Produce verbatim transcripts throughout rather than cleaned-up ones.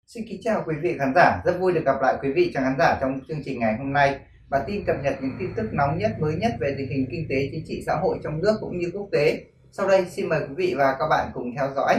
Xin kính chào quý vị khán giả, rất vui được gặp lại quý vị và khán giả trong chương trình ngày hôm nay. Bản tin cập nhật những tin tức nóng nhất, mới nhất về tình hình kinh tế, chính trị, xã hội trong nước cũng như quốc tế. Sau đây xin mời quý vị và các bạn cùng theo dõi.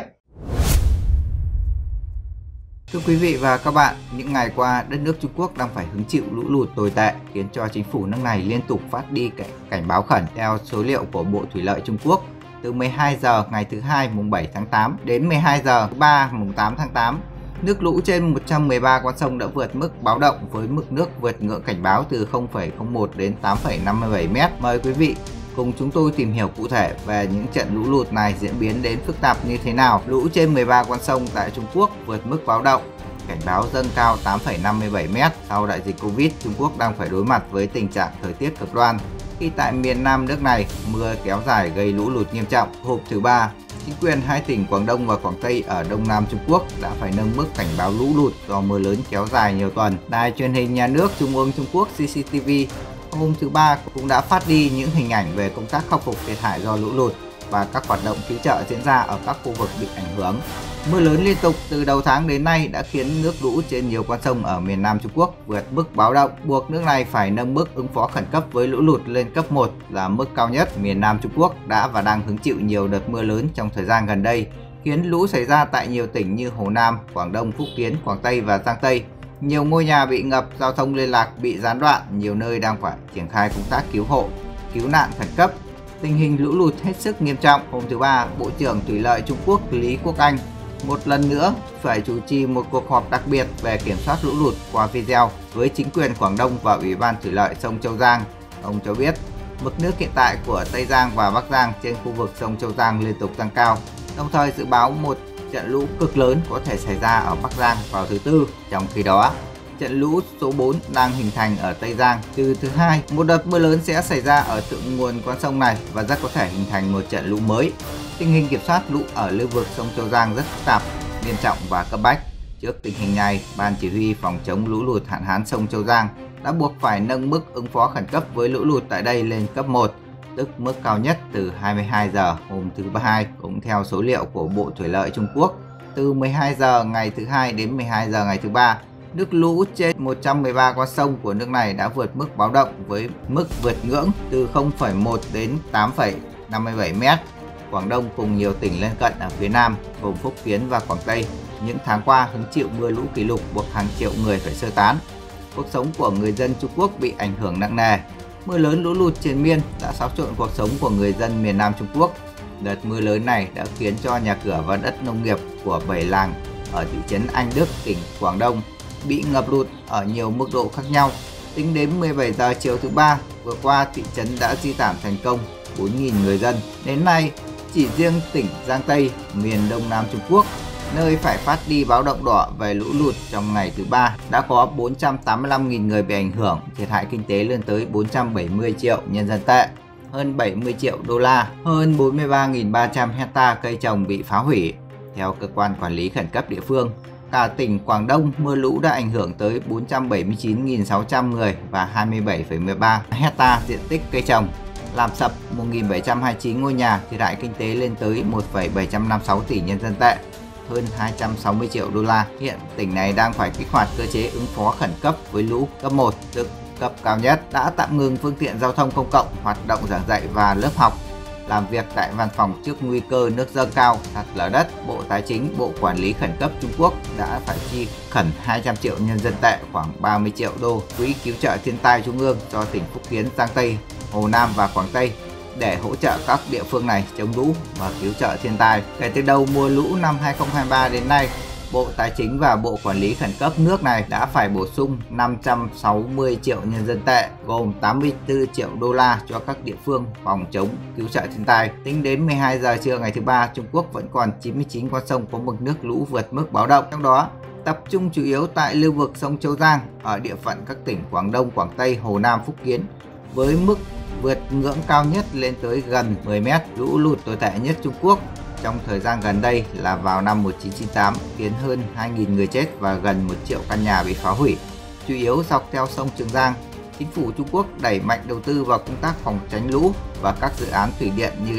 Thưa quý vị và các bạn, những ngày qua đất nước Trung Quốc đang phải hứng chịu lũ lụt tồi tệ, khiến cho chính phủ nước này liên tục phát đi cảnh báo khẩn. Theo số liệu của Bộ Thủy lợi Trung Quốc, từ mười hai giờ ngày thứ hai mùng bảy tháng tám đến mười hai giờ thứ ba mùng tám tháng tám, nước lũ trên một trăm mười ba con sông đã vượt mức báo động với mực nước vượt ngưỡng cảnh báo từ không phẩy không một đến tám phẩy năm mươi bảy mét. Mời quý vị cùng chúng tôi tìm hiểu cụ thể về những trận lũ lụt này diễn biến đến phức tạp như thế nào. Lũ trên mười ba con sông tại Trung Quốc vượt mức báo động, cảnh báo dâng cao tám phẩy năm mươi bảy mét. Sau đại dịch Covid, Trung Quốc đang phải đối mặt với tình trạng thời tiết cực đoan khi tại miền Nam nước này mưa kéo dài gây lũ lụt nghiêm trọng. Hôm thứ ba, chính quyền hai tỉnh Quảng Đông và Quảng Tây ở Đông Nam Trung Quốc đã phải nâng mức cảnh báo lũ lụt do mưa lớn kéo dài nhiều tuần. Đài truyền hình nhà nước Trung ương Trung Quốc xê xê tê vê hôm thứ ba cũng đã phát đi những hình ảnh về công tác khắc phục thiệt hại do lũ lụt và các hoạt động cứu trợ diễn ra ở các khu vực bị ảnh hưởng. Mưa lớn liên tục từ đầu tháng đến nay đã khiến nước lũ trên nhiều con sông ở miền Nam Trung Quốc vượt mức báo động, buộc nước này phải nâng mức ứng phó khẩn cấp với lũ lụt lên cấp một là mức cao nhất. Miền Nam Trung Quốc đã và đang hứng chịu nhiều đợt mưa lớn trong thời gian gần đây, khiến lũ xảy ra tại nhiều tỉnh như Hồ Nam, Quảng Đông, Phúc Kiến, Quảng Tây và Giang Tây. Nhiều ngôi nhà bị ngập, giao thông liên lạc bị gián đoạn, nhiều nơi đang phải triển khai công tác cứu hộ, cứu nạn khẩn cấp. Tình hình lũ lụt hết sức nghiêm trọng. Hôm thứ ba, Bộ trưởng Thủy lợi Trung Quốc Lý Quốc Anh một lần nữa phải chủ trì một cuộc họp đặc biệt về kiểm soát lũ lụt qua video với chính quyền Quảng Đông và Ủy ban Thủy lợi sông Châu Giang. Ông cho biết mực nước hiện tại của Tây Giang và Bắc Giang trên khu vực sông Châu Giang liên tục tăng cao, đồng thời dự báo một trận lũ cực lớn có thể xảy ra ở Bắc Giang vào thứ Tư. Trong khi đó, trận lũ số bốn đang hình thành ở Tây Giang. Từ thứ Hai, một đợt mưa lớn sẽ xảy ra ở thượng nguồn con sông này và rất có thể hình thành một trận lũ mới. Tình hình kiểm soát lũ ở lưu vực sông Châu Giang rất phức tạp, nghiêm trọng và cấp bách. Trước tình hình này, Ban Chỉ huy phòng chống lũ lụt hạn hán sông Châu Giang đã buộc phải nâng mức ứng phó khẩn cấp với lũ lụt tại đây lên cấp một, tức mức cao nhất từ hai mươi hai giờ hôm thứ Hai. Cũng theo số liệu của Bộ Thủy lợi Trung Quốc, từ mười hai giờ ngày thứ Hai đến mười hai giờ ngày thứ Ba, nước lũ trên một trăm mười ba con sông của nước này đã vượt mức báo động với mức vượt ngưỡng từ không phẩy một đến tám phẩy năm mươi bảy mét. Quảng Đông cùng nhiều tỉnh lân cận ở phía Nam gồm Phúc Kiến và Quảng Tây những tháng qua hứng chịu mưa lũ kỷ lục, buộc hàng triệu người phải sơ tán. Cuộc sống của người dân Trung Quốc bị ảnh hưởng nặng nề. Mưa lớn lũ lụt triền miên đã xáo trộn cuộc sống của người dân miền Nam Trung Quốc. Đợt mưa lớn này đã khiến cho nhà cửa và đất nông nghiệp của bảy làng ở thị trấn Anh Đức, tỉnh Quảng Đông bị ngập lụt ở nhiều mức độ khác nhau. Tính đến mười bảy giờ chiều thứ Ba vừa qua, thị trấn đã di tản thành công bốn nghìn người dân. Đến nay, chỉ riêng tỉnh Giang Tây, miền Đông Nam Trung Quốc, nơi phải phát đi báo động đỏ về lũ lụt trong ngày thứ Ba, đã có bốn trăm tám mươi lăm nghìn người bị ảnh hưởng, thiệt hại kinh tế lên tới bốn trăm bảy mươi triệu nhân dân tệ, hơn bảy mươi triệu đô la, hơn bốn mươi ba nghìn ba trăm hecta cây trồng bị phá hủy. Theo cơ quan quản lý khẩn cấp địa phương, cả tỉnh Quảng Đông mưa lũ đã ảnh hưởng tới bốn trăm bảy mươi chín nghìn sáu trăm người và hai mươi bảy phẩy mười ba hecta diện tích cây trồng, làm sập một nghìn bảy trăm hai mươi chín ngôi nhà, thiệt hại kinh tế lên tới một phẩy bảy trăm năm mươi sáu tỷ nhân dân tệ, hơn hai trăm sáu mươi triệu đô la. Hiện tỉnh này đang phải kích hoạt cơ chế ứng phó khẩn cấp với lũ cấp một, tức cấp cao nhất, đã tạm ngừng phương tiện giao thông công cộng, hoạt động giảng dạy và lớp học, làm việc tại văn phòng trước nguy cơ nước dâng cao, sạt lở đất. Bộ Tài chính, Bộ Quản lý Khẩn cấp Trung Quốc đã phải chi khẩn hai trăm triệu nhân dân tệ, khoảng ba mươi triệu đô, quỹ cứu trợ thiên tai trung ương cho tỉnh Phúc Kiến, Giang Tây, Hồ Nam và Quảng Tây để hỗ trợ các địa phương này chống lũ và cứu trợ thiên tai. Kể từ đầu mùa lũ năm hai không hai ba đến nay, Bộ Tài chính và Bộ Quản lý Khẩn cấp nước này đã phải bổ sung năm trăm sáu mươi triệu nhân dân tệ, gồm tám mươi tư triệu đô la cho các địa phương phòng chống cứu trợ thiên tai. Tính đến mười hai giờ trưa ngày thứ Ba, Trung Quốc vẫn còn chín mươi chín con sông có mực nước lũ vượt mức báo động, trong đó tập trung chủ yếu tại lưu vực sông Châu Giang ở địa phận các tỉnh Quảng Đông, Quảng Tây, Hồ Nam, Phúc Kiến, với mức vượt ngưỡng cao nhất lên tới gần mười mét. Lũ lụt tồi tệ nhất Trung Quốc trong thời gian gần đây là vào năm một nghìn chín trăm chín mươi tám, khiến hơn hai nghìn người chết và gần một triệu căn nhà bị phá hủy, chủ yếu dọc theo sông Trường Giang. Chính phủ Trung Quốc đẩy mạnh đầu tư vào công tác phòng tránh lũ và các dự án thủy điện như đập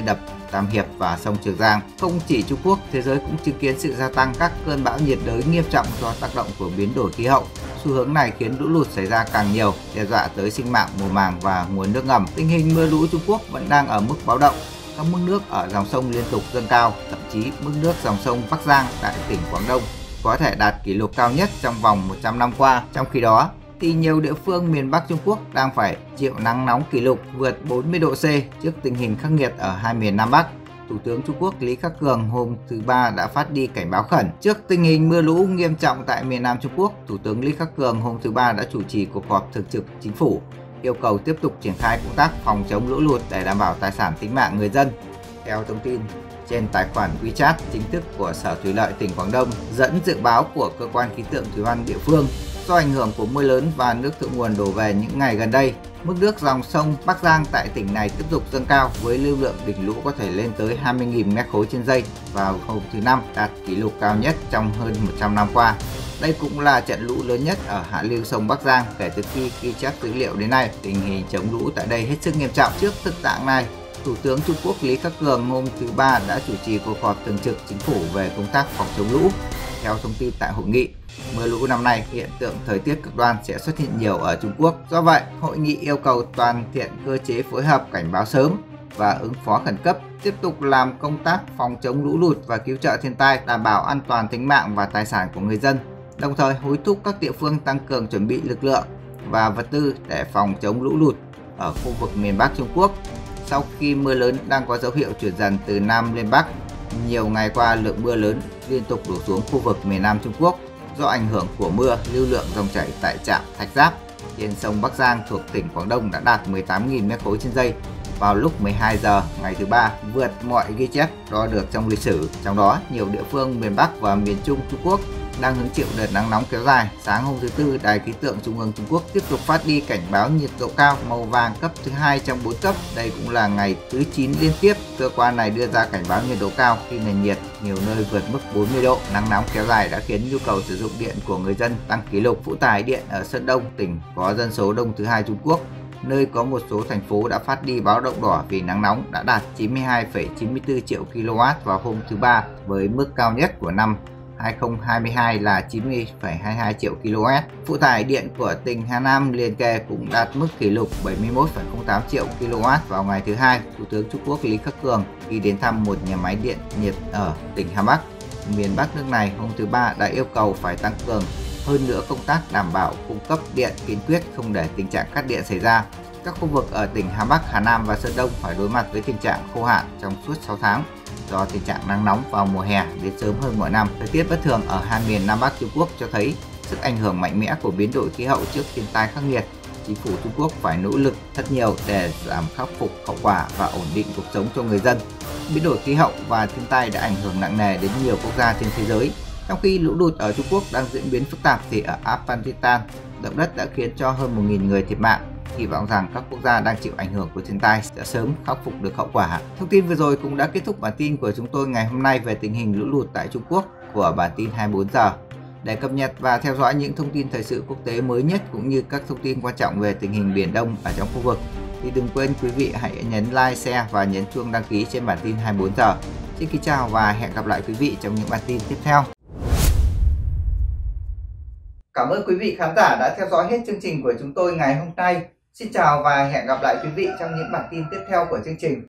Tam Hiệp và sông Trường Giang. Không chỉ Trung Quốc, thế giới cũng chứng kiến sự gia tăng các cơn bão nhiệt đới nghiêm trọng do tác động của biến đổi khí hậu. Xu hướng này khiến lũ lụt xảy ra càng nhiều, đe dọa tới sinh mạng, mùa màng và nguồn nước ngầm. Tình hình mưa lũ Trung Quốc vẫn đang ở mức báo động. Các mức nước ở dòng sông liên tục dâng cao, thậm chí mức nước dòng sông Bắc Giang tại tỉnh Quảng Đông có thể đạt kỷ lục cao nhất trong vòng một trăm năm qua. Trong khi đó, thì nhiều địa phương miền Bắc Trung Quốc đang phải chịu nắng nóng kỷ lục vượt bốn mươi độ C trước tình hình khắc nghiệt ở hai miền Nam Bắc. Thủ tướng Trung Quốc Lý Khắc Cường hôm thứ Ba đã phát đi cảnh báo khẩn. Trước tình hình mưa lũ nghiêm trọng tại miền Nam Trung Quốc, Thủ tướng Lý Khắc Cường hôm thứ Ba đã chủ trì cuộc họp thường trực chính phủ, yêu cầu tiếp tục triển khai công tác phòng chống lũ lụt để đảm bảo tài sản tính mạng người dân. Theo thông tin trên tài khoản WeChat chính thức của Sở Thủy lợi tỉnh Quảng Đông dẫn dự báo của cơ quan khí tượng thủy văn địa phương, do ảnh hưởng của mưa lớn và nước thượng nguồn đổ về những ngày gần đây, mức nước dòng sông Bắc Giang tại tỉnh này tiếp tục dâng cao với lưu lượng đỉnh lũ có thể lên tới hai mươi nghìn mét khối trên giây vào hôm thứ Năm, đạt kỷ lục cao nhất trong hơn một trăm năm qua. Đây cũng là trận lũ lớn nhất ở hạ lưu sông Bắc Giang kể từ khi ghi chép dữ liệu đến nay. Tình hình chống lũ tại đây hết sức nghiêm trọng. Trước thực trạng này, Thủ tướng Trung Quốc Lý Khắc Cường hôm thứ Ba đã chủ trì cuộc họp thường trực chính phủ về công tác phòng chống lũ. Theo thông tin tại hội nghị, mưa lũ năm nay hiện tượng thời tiết cực đoan sẽ xuất hiện nhiều ở Trung Quốc. Do vậy, hội nghị yêu cầu toàn thiện cơ chế phối hợp cảnh báo sớm và ứng phó khẩn cấp, tiếp tục làm công tác phòng chống lũ lụt và cứu trợ thiên tai, đảm bảo an toàn tính mạng và tài sản của người dân. Đồng thời hối thúc các địa phương tăng cường chuẩn bị lực lượng và vật tư để phòng chống lũ lụt ở khu vực miền Bắc Trung Quốc. Sau khi mưa lớn đang có dấu hiệu chuyển dần từ Nam lên Bắc, nhiều ngày qua lượng mưa lớn liên tục đổ xuống khu vực miền Nam Trung Quốc. Do ảnh hưởng của mưa, lưu lượng dòng chảy tại trạm Thạch Giáp trên sông Bắc Giang thuộc tỉnh Quảng Đông đã đạt mười tám nghìn mét khối trên giây vào lúc mười hai giờ ngày thứ Ba, vượt mọi ghi chép đo được trong lịch sử. Trong đó, nhiều địa phương miền Bắc và miền Trung Trung Quốc đang hứng chịu đợt nắng nóng kéo dài. Sáng hôm thứ Tư, Đài khí tượng Trung ương Trung Quốc tiếp tục phát đi cảnh báo nhiệt độ cao màu vàng cấp thứ hai trong bốn cấp. Đây cũng là ngày thứ chín liên tiếp cơ quan này đưa ra cảnh báo nhiệt độ cao khi nền nhiệt nhiều nơi vượt mức bốn mươi độ. Nắng nóng kéo dài đã khiến nhu cầu sử dụng điện của người dân tăng kỷ lục. Phụ tải điện ở Sơn Đông, tỉnh có dân số đông thứ hai Trung Quốc, nơi có một số thành phố đã phát đi báo động đỏ vì nắng nóng, đã đạt chín mươi hai phẩy chín mươi tư triệu ki lô oát vào hôm thứ Ba, với mức cao nhất của năm hai nghìn không trăm hai mươi hai là chín mươi phẩy hai mươi hai triệu ki lô oát. Phụ tải điện của tỉnh Hà Nam liền kề cũng đạt mức kỷ lục bảy mươi mốt phẩy không tám triệu ki lô oát vào ngày thứ Hai. Thủ tướng Trung Quốc Lý Khắc Cường khi đến thăm một nhà máy điện nhiệt ở tỉnh Hà Bắc, miền Bắc nước này hôm thứ Ba đã yêu cầu phải tăng cường hơn nữa công tác đảm bảo cung cấp điện, kiên quyết không để tình trạng cắt điện xảy ra. Các khu vực ở tỉnh Hà Bắc, Hà Nam và Sơn Đông phải đối mặt với tình trạng khô hạn trong suốt sáu tháng do tình trạng nắng nóng vào mùa hè đến sớm hơn mỗi năm. Thời tiết bất thường ở hai miền Nam Bắc Trung Quốc cho thấy sức ảnh hưởng mạnh mẽ của biến đổi khí hậu trước thiên tai khắc nghiệt. Chính phủ Trung Quốc phải nỗ lực rất nhiều để giảm khắc phục hậu quả và ổn định cuộc sống cho người dân. Biến đổi khí hậu và thiên tai đã ảnh hưởng nặng nề đến nhiều quốc gia trên thế giới. Trong khi lũ lụt ở Trung Quốc đang diễn biến phức tạp thì ở Afghanistan, động đất đã khiến cho hơn một nghìn người thiệt mạng. Hy vọng rằng các quốc gia đang chịu ảnh hưởng của thiên tai sẽ sớm khắc phục được hậu quả. Thông tin vừa rồi cũng đã kết thúc bản tin của chúng tôi ngày hôm nay về tình hình lũ lụt tại Trung Quốc của bản tin hai mươi bốn giờ. Để cập nhật và theo dõi những thông tin thời sự quốc tế mới nhất cũng như các thông tin quan trọng về tình hình Biển Đông ở trong khu vực, thì đừng quên quý vị hãy nhấn like, share và nhấn chuông đăng ký trên bản tin hai mươi bốn giờ. Xin kính chào và hẹn gặp lại quý vị trong những bản tin tiếp theo. Cảm ơn quý vị khán giả đã theo dõi hết chương trình của chúng tôi ngày hôm nay. Xin chào và hẹn gặp lại quý vị trong những bản tin tiếp theo của chương trình.